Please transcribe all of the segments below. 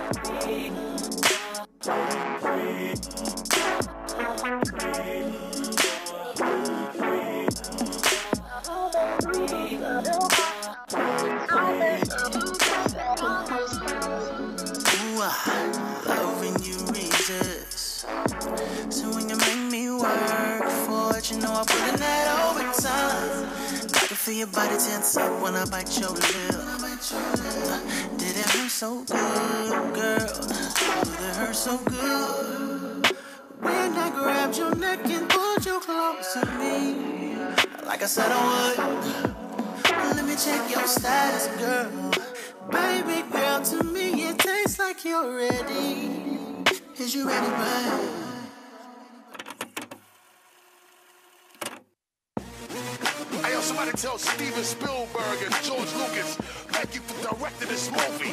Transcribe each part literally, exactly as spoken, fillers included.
Ooh, I love when you resist. So when you make me work for it, you know I put in that overtime. I can feel your body tense up when I bite your lip. Did it hurt so good, girl? Did it hurt so good? When I grabbed your neck and pulled you close to me, like I said I would. Let me check your status, girl. Baby girl, to me it tastes like you're ready. Is you ready, babe? Hey, yo, somebody tell Steven Spielberg and George Lucas thank you for directing this movie.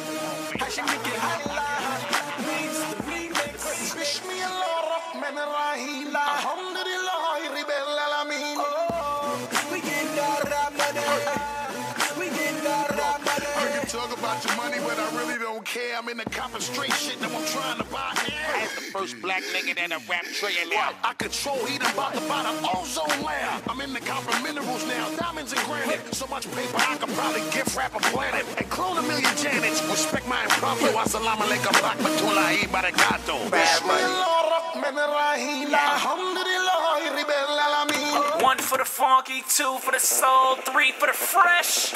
Talk about your money, but I really don't care. I'm in the copper straight shit that I'm trying to buy. As the first black nigga that a rap trillionaire. I control heat, I'm about to buy the ozone layer. I'm in the copper minerals now, diamonds and granite. So much paper I could probably gift wrap a planet and clone a million Janets. Respect my impromptu. Assalamu alaikum, rahmatullahi barakatuh. One for the funky, two for the soul, three for the fresh.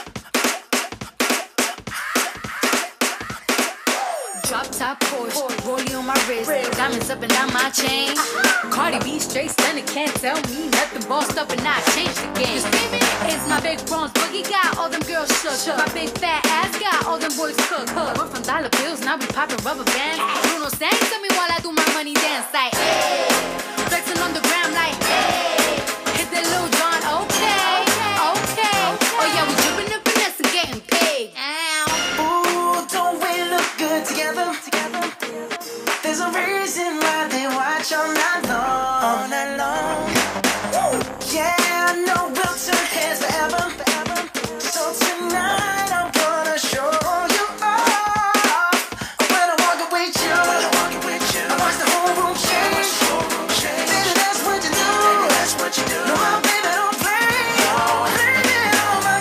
Drop top Porsche, rollie on my wrist, diamonds up and down my chain. Cardi B straight stunning, can't tell me nothing. Bossed up and I changed the game. It's my big bronze boogie, got all them girls shook. My big fat ass got all them boys cooked. We're from dollar bills, now we popping rubber bands. Bruno sang to me while I do my money dance like, hey. Flexing on the gram like, hey. Hit that Lil Jon, okay, okay. Oh yeah, we dripping the finesse and getting paid. Ooh, don't we look good together? There's a reason why they watch all night long. All night long. Yeah, I know we'll turn heads forever. So tonight I'm gonna show you off. When I'm walking with you, I watch the whole room change. Baby, that's what you do. No, my baby don't play. Blame it on my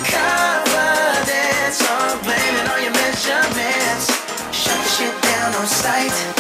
confidence, or blame it on your measurements. Shut the shit down on sight.